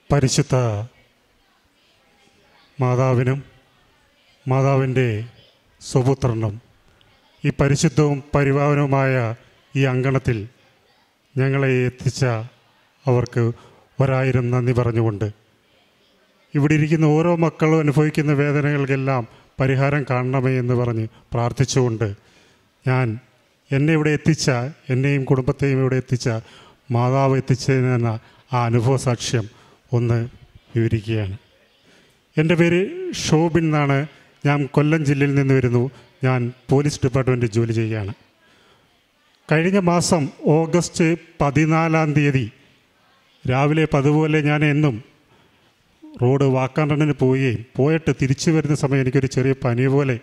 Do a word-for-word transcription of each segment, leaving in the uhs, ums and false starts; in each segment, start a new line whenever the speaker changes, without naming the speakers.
പരിശുദ്ധ മാതാവിനും മാതാവിൻ്റെ സുപുത്രനും ഈ പരിശുദ്ധവും പരിപാവനവുമായ ഈ അങ്കണത്തിൽ ഞങ്ങളെ എത്തിച്ച അവർക്ക് ഒരായിരം നന്ദി പറഞ്ഞുകൊണ്ട് ഇവിടെ ഇരിക്കുന്ന ഓരോ മക്കളും അനുഭവിക്കുന്ന വേദനകൾക്കെല്ലാം പരിഹാരം കാണണമേ എന്ന് പറഞ്ഞ് പ്രാർത്ഥിച്ചുകൊണ്ട് ഞാൻ എന്നെ ഇവിടെ എത്തിച്ച എന്നെയും കുടുംബത്തെയും ഇവിടെ എത്തിച്ച മാതാവ് എത്തിച്ചതിനെന്ന ആ അനുഭവ സാക്ഷ്യം ഒന്ന് വിവരിക്കുകയാണ്. എൻ്റെ പേര് ഷോബിൻ എന്നാണ്. ഞാൻ കൊല്ലം ജില്ലയിൽ നിന്ന് വരുന്നു. ഞാൻ പോലീസ് ഡിപ്പാർട്ട്മെൻറ്റിൽ ജോലി ചെയ്യുകയാണ്. കഴിഞ്ഞ മാസം ഓഗസ്റ്റ് പതിനാലാം തീയതി രാവിലെ പതുപോലെ ഞാൻ എന്നും റോഡ് വാക്കാണ്ടണിന് പോവുകയും പോയിട്ട് തിരിച്ചു വരുന്ന സമയം എനിക്കൊരു ചെറിയ പനി പോലെ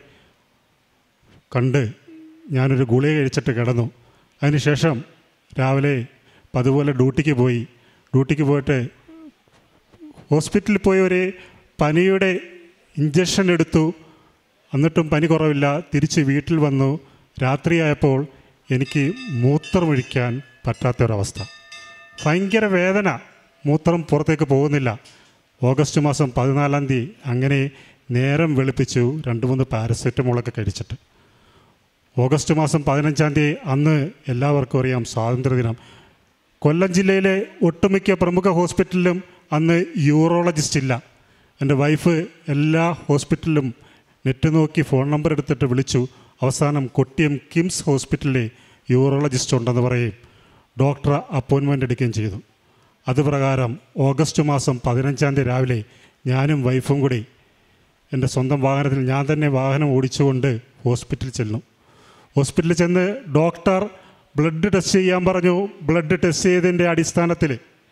കണ്ട് ഞാനൊരു ഗുളിക കഴിച്ചിട്ട് കിടന്നു. അതിനുശേഷം രാവിലെ പതുപോലെ ഡ്യൂട്ടിക്ക് പോയി. ഡ്യൂട്ടിക്ക് പോയിട്ട് ഹോസ്പിറ്റലിൽ പോയി ഒരു പനിയുടെ ഇഞ്ചക്ഷൻ എടുത്തു. എന്നിട്ടും പനി കുറവില്ല. തിരിച്ച് വീട്ടിൽ വന്നു. രാത്രിയായപ്പോൾ എനിക്ക് മൂത്രമൊഴിക്കാൻ പറ്റാത്തൊരവസ്ഥ, ഭയങ്കര വേദന, മൂത്രം പുറത്തേക്ക് പോകുന്നില്ല. ഓഗസ്റ്റ് മാസം പതിനാലാം തീയതി അങ്ങനെ നേരം വെളുപ്പിച്ചു രണ്ട് മൂന്ന് പാരസെറ്റമോളൊക്കെ കഴിച്ചിട്ട്. ഓഗസ്റ്റ് മാസം പതിനഞ്ചാം തീയതി അന്ന് എല്ലാവർക്കും അറിയാം സ്വാതന്ത്ര്യദിനം. കൊല്ലം ജില്ലയിലെ ഒട്ടുമിക്ക പ്രമുഖ ഹോസ്പിറ്റലിലും അന്ന് യൂറോളജിസ്റ്റ് ഇല്ല. എൻ്റെ വൈഫ് എല്ലാ ഹോസ്പിറ്റലിലും നെറ്റ് നോക്കി ഫോൺ നമ്പർ എടുത്തിട്ട് വിളിച്ചു. അവസാനം കൊട്ടിയം കിംസ് ഹോസ്പിറ്റലിലെ യൂറോളജിസ്റ്റ് ഉണ്ടെന്ന് പറയും ഡോക്ടർ അപ്പോയിൻമെൻ്റ് എടുക്കുകയും ചെയ്തു. അതുപ്രകാരം ഓഗസ്റ്റ് മാസം പതിനഞ്ചാം തീയതി രാവിലെ ഞാനും വൈഫും കൂടി എൻ്റെ സ്വന്തം വാഹനത്തിൽ ഞാൻ തന്നെ വാഹനം ഓടിച്ചുകൊണ്ട് ഹോസ്പിറ്റലിൽ ചെല്ലുന്നു. ഹോസ്പിറ്റലിൽ ചെന്ന് ഡോക്ടർ ബ്ലഡ് ടെസ്റ്റ് ചെയ്യാൻ പറഞ്ഞു. ബ്ലഡ് ടെസ്റ്റ് ചെയ്തതിൻ്റെ അടിസ്ഥാനത്തിൽ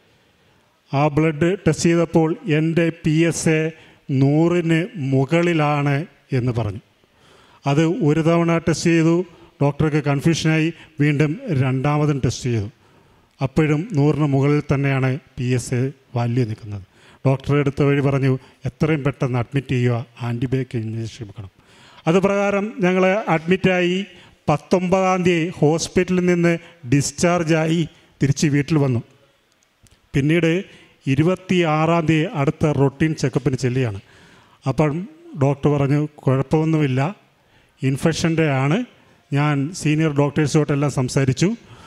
ആ ബ്ലഡ് ടെസ്റ്റ് ചെയ്തപ്പോൾ എൻ്റെ പി എസ് എ നൂറിന് മുകളിലാണ് എന്ന് പറഞ്ഞു. അത് ഒരു തവണ ടെസ്റ്റ് ചെയ്തു. ഡോക്ടർക്ക് കൺഫ്യൂഷനായി. വീണ്ടും രണ്ടാമതും ടെസ്റ്റ് ചെയ്തു. അപ്പോഴും നൂറിന് മുകളിൽ തന്നെയാണ് പി എസ് എ വാല്യൂ നിൽക്കുന്നത്. ഡോക്ടറെ എടുത്ത വഴി പറഞ്ഞു എത്രയും പെട്ടെന്ന് അഡ്മിറ്റ് ചെയ്യുക, ആൻറ്റിബയോട്ടിക് ഇഞ്ചക്ഷൻ എടുക്കണം. അതുപ്രകാരം ഞങ്ങൾ അഡ്മിറ്റായി. പത്തൊമ്പതാം തീയതി ഹോസ്പിറ്റലിൽ നിന്ന് ഡിസ്ചാർജായി തിരിച്ച് വീട്ടിൽ വന്നു. പിന്നീട് ഇരുപത്തി ആറാം തീയതി അടുത്ത റൊട്ടീൻ ചെക്കപ്പിന് ചെല്ലുകയാണ്. അപ്പം ഡോക്ടർ പറഞ്ഞു കുഴപ്പമൊന്നുമില്ല, ഇൻഫെക്ഷൻ്റെ ആണ്. ഞാൻ സീനിയർ ഡോക്ടേഴ്സുമായിട്ടെല്ലാം സംസാരിച്ചു.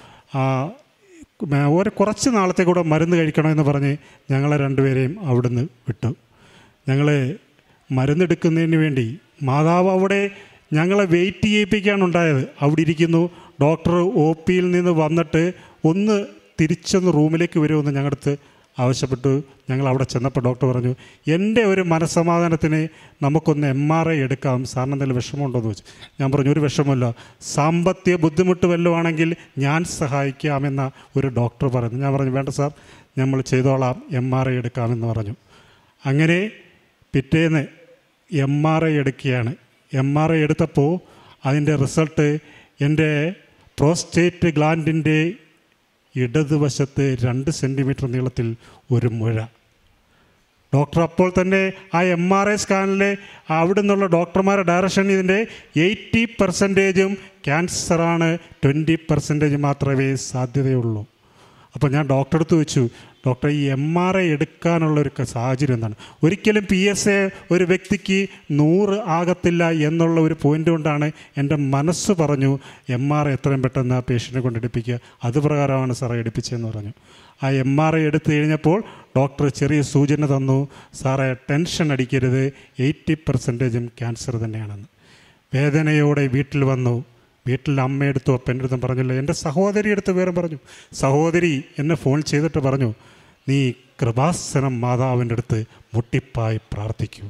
ഒരു കുറച്ച് നാളത്തെ കൂടെ മരുന്ന് കഴിക്കണമെന്ന് പറഞ്ഞ് ഞങ്ങളെ രണ്ടുപേരെയും അവിടുന്ന് വിട്ടു. ഞങ്ങൾ മരുന്നെടുക്കുന്നതിന് വേണ്ടി മാതാവ് അവിടെ ഞങ്ങളെ വെയിറ്റ് ചെയ്യിപ്പിക്കാനുണ്ടായത്. അവിടെ ഇരിക്കുന്നു. ഡോക്ടർ ഒ പിയിൽ നിന്ന് വന്നിട്ട് ഒന്ന് തിരിച്ചൊന്ന് റൂമിലേക്ക് വരുമെന്ന് ഞങ്ങളുടെ അടുത്ത് ആവശ്യപ്പെട്ടു. ഞങ്ങൾ അവിടെ ചെന്നപ്പോൾ ഡോക്ടർ പറഞ്ഞു എൻ്റെ ഒരു മനസ്സമാധാനത്തിന് നമുക്കൊന്ന് എം ആർ ഐ എടുക്കാം, സാറിന് എന്തെങ്കിലും വിഷമമുണ്ടോ എന്ന് വെച്ചു. ഞാൻ പറഞ്ഞു ഒരു വിഷമമില്ല, സാമ്പത്തിക ബുദ്ധിമുട്ട് വല്ലതും ആണെങ്കിൽ ഞാൻ സഹായിക്കാമെന്ന ഒരു ഡോക്ടർ പറഞ്ഞു. ഞാൻ പറഞ്ഞു വേണ്ട സാർ, നമ്മൾ ചെയ്തോളാം, എം ആർ ഐ എടുക്കാമെന്ന് പറഞ്ഞു. അങ്ങനെ പിറ്റേന്ന് എം ആർ ഐ എടുക്കുകയാണ്. എം ആർ ഐ എടുത്തപ്പോൾ അതിൻ്റെ റിസൾട്ട് എൻ്റെ പ്രോസ്റ്റേറ്റ് ഗ്ലാൻഡിൻ്റെ ഇടതുവശത്ത് രണ്ട് സെൻറ്റിമീറ്റർ നീളത്തിൽ ഒരു മുഴ. ഡോക്ടർ അപ്പോൾ തന്നെ ആ എം ആർ ഐ സ്കാനിൽ അവിടെ നിന്നുള്ള ഡോക്ടർമാരുടെ ഡയറക്ഷൻ ഇതിൻ്റെ എയ്റ്റി പെർസെൻറ്റേജും ക്യാൻസറാണ്, ട്വൻറ്റി പെർസെൻറ്റേജ് മാത്രമേ സാധ്യതയുള്ളൂ. അപ്പോൾ ഞാൻ ഡോക്ടറെ അടുത്ത് വെച്ചു, ഡോക്ടർ ഈ എം ആർ ഐ എടുക്കാനുള്ളൊരു സാഹചര്യം എന്താണ്? ഒരിക്കലും പി എസ് എ ഒരു വ്യക്തിക്ക് നൂറ് ആകത്തില്ല എന്നുള്ള ഒരു പോയിൻ്റ് കൊണ്ടാണ് എൻ്റെ മനസ്സ് പറഞ്ഞു എം ആർ ഐ എത്രയും പെട്ടെന്ന് ആ പേഷ്യൻറ്റിനെ കൊണ്ട് എടുപ്പിക്കുക. അതുപ്രകാരമാണ് സാറേ എടുപ്പിച്ചതെന്ന് പറഞ്ഞു. ആ എം ആർ ഐ എടുത്തു കഴിഞ്ഞപ്പോൾ ഡോക്ടർ ചെറിയ സൂചന തന്നു, സാറേ ടെൻഷൻ അടിക്കരുത്, എയ്റ്റി പെർസെൻറ്റേജും ക്യാൻസർ തന്നെയാണെന്ന്. വേദനയോടെ വീട്ടിൽ വന്നു. വീട്ടിൽ അമ്മയെടുത്തു, അപ്പൻ്റെ അടുത്തും പറഞ്ഞില്ല. എൻ്റെ സഹോദരി എടുത്ത് വേറെ പറഞ്ഞു. സഹോദരി എന്നെ ഫോൺ ചെയ്തിട്ട് പറഞ്ഞു നീ കൃപാസനം മാതാവിൻ്റെ അടുത്ത് മുട്ടിപ്പായി പ്രാർത്ഥിക്കൂ.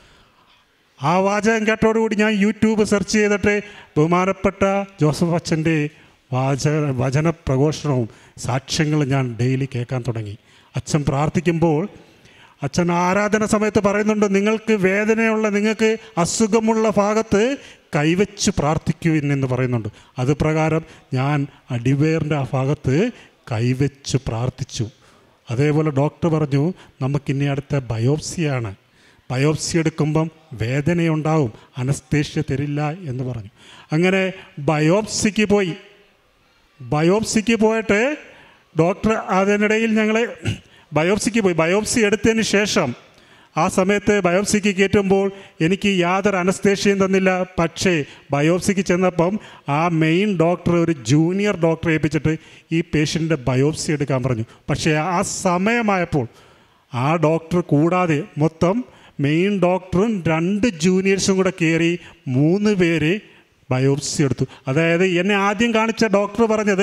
ആ വാചകം കേട്ടോടുകൂടി ഞാൻ യൂട്യൂബ് സെർച്ച് ചെയ്തിട്ട് ബഹുമാനപ്പെട്ട ജോസഫ് അച്ഛൻ്റെ വാചക വചന പ്രഘോഷണവും സാക്ഷ്യങ്ങളും ഞാൻ ഡെയിലി കേൾക്കാൻ തുടങ്ങി. അച്ഛൻ പ്രാർത്ഥിക്കുമ്പോൾ അച്ഛൻ ആരാധന സമയത്ത് പറയുന്നുണ്ട്, നിങ്ങൾക്ക് വേദനയുള്ള, നിങ്ങൾക്ക് അസുഖമുള്ള ഭാഗത്ത് കൈവച്ച് പ്രാർത്ഥിക്കുവിൻ എന്ന് പറയുന്നുണ്ട്. അത് പ്രകാരം ഞാൻ അടിവേറിൻ്റെ ആ ഭാഗത്ത് കൈവച്ച് പ്രാർത്ഥിച്ചു. അതേപോലെ ഡോക്ടർ പറഞ്ഞു നമുക്കിനി അടുത്ത ബയോപ്സിയാണ്, ബയോപ്സി എടുക്കുമ്പം വേദനയുണ്ടാവും, അനസ്തേഷ്യ തരില്ല എന്ന് പറഞ്ഞു. അങ്ങനെ ബയോപ്സിക്ക് പോയി. ബയോപ്സിക്ക് പോയിട്ട് ഡോക്ടർ അതിനിടയിൽ ഞങ്ങളെ ബയോപ്സിക്ക് പോയി. ബയോപ്സി എടുത്തതിന് ശേഷം ആ സമയത്ത് ബയോപ്സിക്ക് കയറ്റുമ്പോൾ എനിക്ക് യാതൊരു അനസ്തേഷ്യയും തന്നില്ല. പക്ഷേ ബയോപ്സിക്ക് ചെന്നപ്പം ആ മെയിൻ ഡോക്ടർ ഒരു ജൂനിയർ ഡോക്ടറെ ഏൽപ്പിച്ചിട്ട് ഈ പേഷ്യൻ്റെ ബയോപ്സി എടുക്കാൻ പറഞ്ഞു. പക്ഷേ ആ സമയമായപ്പോൾ ആ ഡോക്ടർ കൂടാതെ മൊത്തം മെയിൻ ഡോക്ടറും രണ്ട് ജൂനിയേഴ്സും കൂടെ കയറി മൂന്ന് പേര് ബയോപ്സി എടുത്തു. അതായത് എന്നെ ആദ്യം കാണിച്ച ഡോക്ടർ പറഞ്ഞത്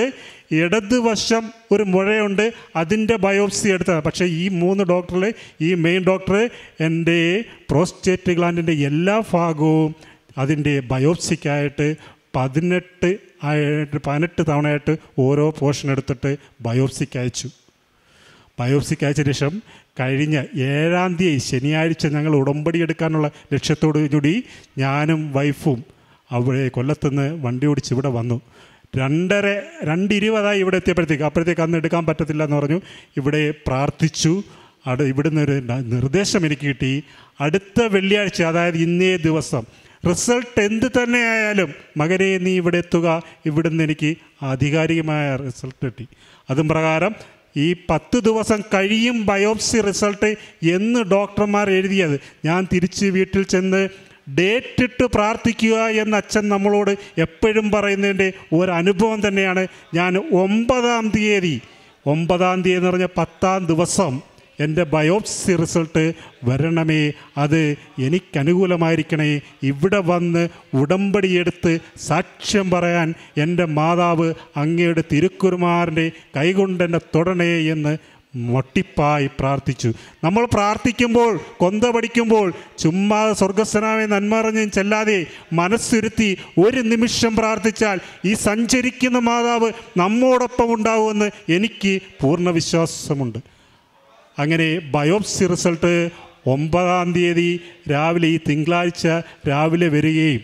ഇടതുവശം ഒരു മുഴയുണ്ട്, അതിൻ്റെ ബയോപ്സി എടുത്തത്. പക്ഷേ ഈ മൂന്ന് ഡോക്ടറിൽ ഈ മെയിൻ ഡോക്ടർ എൻ്റെ പ്രോസ്റ്റേറ്റ് ഗ്ലാൻഡിൻ്റെ എല്ലാ ഭാഗവും അതിൻ്റെ ബയോപ്സിക്കായിട്ട് പതിനെട്ട് ആയിട്ട് പതിനെട്ട് തവണയായിട്ട് ഓരോ പോർഷൻ എടുത്തിട്ട് ബയോപ്സിക്ക് അയച്ചു. ബയോപ്സിക്ക് അയച്ച ശേഷം കഴിഞ്ഞ ഏഴാം തീയതി ശനിയാഴ്ച ഞങ്ങൾ ഉടമ്പടി എടുക്കാനുള്ള ലക്ഷ്യത്തോടു കൂടി ഞാനും വൈഫും അവിടെ കൊല്ലത്തുനിന്ന് വണ്ടി ഓടിച്ച് ഇവിടെ വന്നു. രണ്ടര രണ്ടിരുപതായി ഇവിടെ എത്തിയപ്പോഴത്തേക്ക് അപ്പോഴത്തേക്ക് അന്ന് എടുക്കാൻ പറ്റത്തില്ല എന്ന് പറഞ്ഞു. ഇവിടെ പ്രാർത്ഥിച്ചു. അവിടെ ഇവിടുന്ന് ഒരു നിർദ്ദേശം എനിക്ക് കിട്ടി. അടുത്ത വെള്ളിയാഴ്ച, അതായത് ഇന്നേ ദിവസം റിസൾട്ട് എന്ത് തന്നെ ആയാലും മകനെ നീ ഇവിടെ എത്തുക, ഇവിടുന്ന് എനിക്ക് ആധികാരികമായ റിസൾട്ട് കിട്ടി. അതും പ്രകാരം ഈ പത്ത് ദിവസം കഴിയും ബയോപ്സി റിസൾട്ട് എന്ന് ഡോക്ടർമാർ എഴുതിയത്. ഞാൻ തിരിച്ച് വീട്ടിൽ ചെന്ന് ഡേറ്റ് ഇട്ട് പ്രാർത്ഥിക്കുക എന്ന് അച്ഛൻ നമ്മളോട് എപ്പോഴും പറയുന്നതിൻ്റെ ഒരനുഭവം തന്നെയാണ്. ഞാൻ ഒമ്പതാം തീയതി ഒമ്പതാം തീയതി എന്ന് പറഞ്ഞാൽ പത്താം ദിവസം എൻ്റെ ബയോപ്സി റിസൾട്ട് വരണമേ, അത് എനിക്കനുകൂലമായിരിക്കണേ, ഇവിടെ വന്ന് ഉടമ്പടിയെടുത്ത് സാക്ഷ്യം പറയാൻ എൻ്റെ മാതാവ് അങ്ങയുടെ തിരുക്കുറുമാരൻ്റെ കൈകൊണ്ട് എന്നെ തൊടണേ എന്ന് മൊട്ടിപ്പായി പ്രാർത്ഥിച്ചു. നമ്മൾ പ്രാർത്ഥിക്കുമ്പോൾ, കൊന്ത പഠിക്കുമ്പോൾ ചുമ്മാ സ്വർഗസ്വനാമേ നന്മറിഞ്ഞും ചെല്ലാതെ മനസ്സിരുത്തി ഒരു നിമിഷം പ്രാർത്ഥിച്ചാൽ ഈ സഞ്ചരിക്കുന്ന മാതാവ് നമ്മോടൊപ്പം ഉണ്ടാവുമെന്ന് എനിക്ക് പൂർണ്ണ വിശ്വാസമുണ്ട്. അങ്ങനെ ബയോപ്സി റിസൾട്ട് ഒമ്പതാം തീയതി രാവിലെ, ഈ തിങ്കളാഴ്ച രാവിലെ വരികയും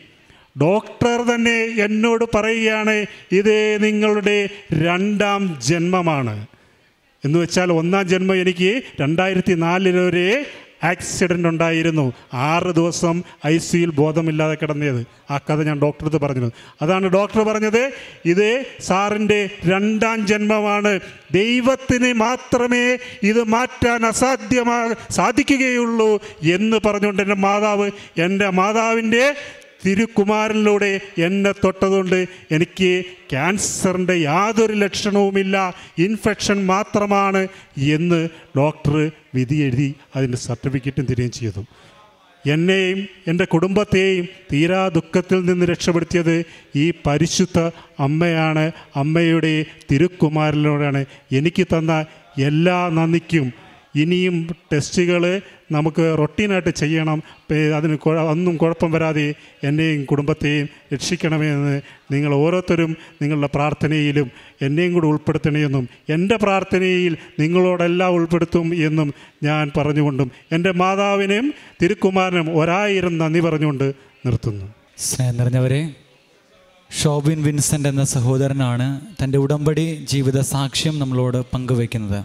ഡോക്ടർ തന്നെ എന്നോട് പറയുകയാണ്, ഇത് നിങ്ങളുടെ രണ്ടാം ജന്മമാണ് എന്ന് വെച്ചാൽ ഒന്നാം ജന്മം എനിക്ക് രണ്ടായിരത്തി നാലിലൊരു ആക്സിഡൻ്റ് ഉണ്ടായിരുന്നു. ആറ് ദിവസം ഐ സിയിൽ ബോധമില്ലാതെ കിടന്നത്. ആ കഥ ഞാൻ ഡോക്ടർക്ക് പറഞ്ഞത്. അതാണ് ഡോക്ടർ പറഞ്ഞത്, ഇത് സാറിൻ്റെ രണ്ടാം ജന്മമാണ്, ദൈവത്തിന് മാത്രമേ ഇത് മാറ്റാൻ അസാധ്യമാ സാധിക്കുകയുള്ളൂ എന്ന് പറഞ്ഞുകൊണ്ട് എൻ്റെ മാതാവ് എൻ്റെ മാതാവിൻ്റെ തിരുക്കുമാരനിലൂടെ എന്നെ തൊട്ടതുകൊണ്ട് എനിക്ക് ക്യാൻസറിൻ്റെ യാതൊരു ലക്ഷണവുമില്ല, ഇൻഫെക്ഷൻ മാത്രമാണ് എന്ന് ഡോക്ടർ വിധി എഴുതി അതിൻ്റെ സർട്ടിഫിക്കറ്റും തരികയും ചെയ്തു. എന്നെയും എൻ്റെ കുടുംബത്തെയും തീരാ ദുഃഖത്തിൽ നിന്ന് രക്ഷപ്പെടുത്തിയത് ഈ പരിശുദ്ധ അമ്മയാണ്. അമ്മയുടെ തിരുക്കുമാരനിലൂടെയാണ്. എനിക്ക് തന്ന എല്ലാ നന്ദിക്കും ഇനിയും ടെസ്റ്റുകൾ നമുക്ക് റൊട്ടീനായിട്ട് ചെയ്യണം. അതിന് ഒന്നും കുഴപ്പം വരാതെ എന്നെയും കുടുംബത്തെയും രക്ഷിക്കണമെന്ന് നിങ്ങൾ ഓരോരുത്തരും നിങ്ങളുടെ പ്രാർത്ഥനയിലും എന്നെയും കൂടി ഉൾപ്പെടുത്തണമെന്നും എൻ്റെ പ്രാർത്ഥനയിൽ നിങ്ങളോടെല്ലാം ഉൾപ്പെടുത്തും എന്നും ഞാൻ പറഞ്ഞുകൊണ്ടും എൻ്റെ മാതാവിനെയും തിരുക്കുമാരനും ഒരായിരം നന്ദി പറഞ്ഞുകൊണ്ട് നിർത്തുന്നു.
സ്നേഹം നിറഞ്ഞവരെ, ഷോബിൻ വിൻസെൻ്റ് എന്ന സഹോദരനാണ് തൻ്റെ ഉടമ്പടി ജീവിത സാക്ഷ്യം നമ്മളോട് പങ്കുവയ്ക്കുന്നത്.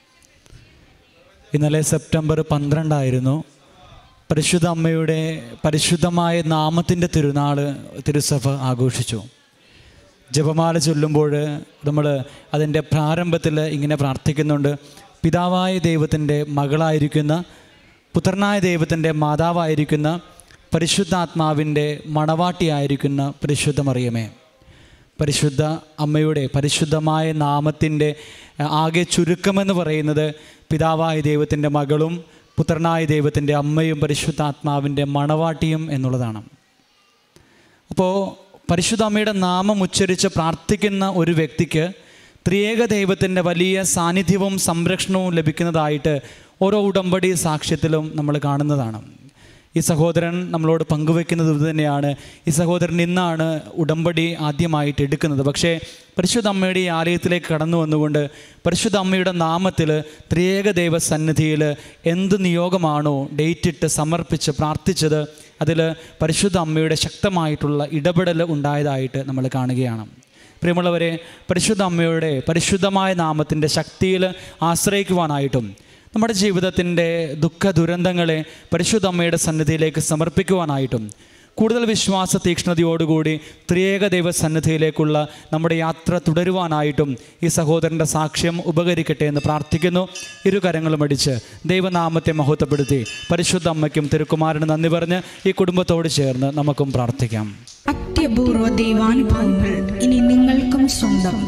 ഇന്നലെ സെപ്റ്റംബർ പന്ത്രണ്ടായിരുന്നു പരിശുദ്ധ അമ്മയുടെ പരിശുദ്ധമായ നാമത്തിൻ്റെ തിരുനാൾ തിരുസഭ ആഘോഷിച്ചു. ജപമാല ചൊല്ലുമ്പോൾ നമ്മൾ അതിൻ്റെ പ്രാരംഭത്തിൽ ഇങ്ങനെ പ്രാർത്ഥിക്കുന്നുണ്ട്, പിതാവായ ദൈവത്തിൻ്റെ മകളായിരിക്കുന്ന, പുത്രനായ ദൈവത്തിൻ്റെ മാതാവായിരിക്കുന്ന, പരിശുദ്ധാത്മാവിൻ്റെ മണവാട്ടിയായിരിക്കുന്ന പരിശുദ്ധ മറിയമേ. പരിശുദ്ധ അമ്മയുടെ പരിശുദ്ധമായ നാമത്തിൻ്റെ ആകെ ചുരുക്കമെന്ന് പറയുന്നത് പിതാവായ ദൈവത്തിൻ്റെ മകളും പുത്രനായ ദൈവത്തിൻ്റെ അമ്മയും പരിശുദ്ധാത്മാവിൻ്റെ മണവാട്ടിയും എന്നുള്ളതാണ്. അപ്പോൾ പരിശുദ്ധ അമ്മയുടെ നാമം ഉച്ചരിച്ച് പ്രാർത്ഥിക്കുന്ന ഒരു വ്യക്തിക്ക് ത്രിയേക ദൈവത്തിൻ്റെ വലിയ സാന്നിധ്യവും സംരക്ഷണവും ലഭിക്കുന്നതായിട്ട് ഓരോ ഉടമ്പടി സാക്ഷ്യത്തിലും നമ്മൾ കാണുന്നതാണ്. ഈ സഹോദരൻ നമ്മളോട് പങ്കുവെക്കുന്നത് ഇത് തന്നെയാണ്. ഈ സഹോദരൻ ഇന്നാണ് ഉടമ്പടി ആദ്യമായിട്ട് എടുക്കുന്നത്. പക്ഷേ പരിശുദ്ധ അമ്മയുടെ ഈ ആലയത്തിലേക്ക് കടന്നു വന്നുകൊണ്ട് പരിശുദ്ധ അമ്മയുടെ നാമത്തിൽ ത്രിയേക ദൈവ സന്നിധിയിൽ എന്ത് നിയോഗമാണോ ഡേറ്റ് ഇട്ട് സമർപ്പിച്ച് പ്രാർത്ഥിച്ചത്, അതിൽ പരിശുദ്ധ അമ്മയുടെ ശക്തമായിട്ടുള്ള ഇടപെടൽ ഉണ്ടായതായിട്ട് നമ്മൾ കാണുകയാണ്. പ്രിയമുള്ളവരെ, പരിശുദ്ധ അമ്മയുടെ പരിശുദ്ധമായ നാമത്തിൻ്റെ ശക്തിയിൽ ആശ്രയിക്കുവാനായിട്ടും നമ്മുടെ ജീവിതത്തിൻ്റെ ദുഃഖ ദുരന്തങ്ങളെ പരിശുദ്ധ അമ്മയുടെ സന്നിധിയിലേക്ക് സമർപ്പിക്കുവാനായിട്ടും കൂടുതൽ വിശ്വാസ തീക്ഷ്ണതയോടുകൂടി ത്രിയേക ദൈവ സന്നിധിയിലേക്കുള്ള നമ്മുടെ യാത്ര തുടരുവാനായിട്ടും ഈ സഹോദരൻ്റെ സാക്ഷ്യം ഉപകരിക്കട്ടെ എന്ന് പ്രാർത്ഥിക്കുന്നു. ഇരുകരങ്ങളും അടിച്ച് ദൈവനാമത്തെ മഹത്വപ്പെടുത്തി പരിശുദ്ധ അമ്മയ്ക്കും തിരുക്കുമാരന് നന്ദി പറഞ്ഞ് ഈ കുടുംബത്തോട് ചേർന്ന് നമുക്കും പ്രാർത്ഥിക്കാം.
അത്യപൂർവ ദൈവാനുഭവങ്ങൾ ഇനി നിങ്ങൾക്കും സ്വന്തം.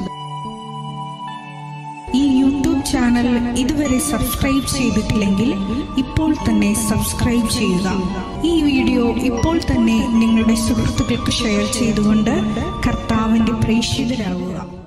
ഈ യൂട്യൂബ് ചാനൽ ഇതുവരെ സബ്സ്ക്രൈബ് ചെയ്തിട്ടില്ലെങ്കിൽ ഇപ്പോൾ തന്നെ സബ്സ്ക്രൈബ് ചെയ്യുക. ഈ വീഡിയോ ഇപ്പോൾ തന്നെ നിങ്ങളുടെ സുഹൃത്തുക്കൾക്ക് ഷെയർ ചെയ്തുകൊണ്ട് കർത്താവിൻ്റെ പ്രേക്ഷിതരാകുക.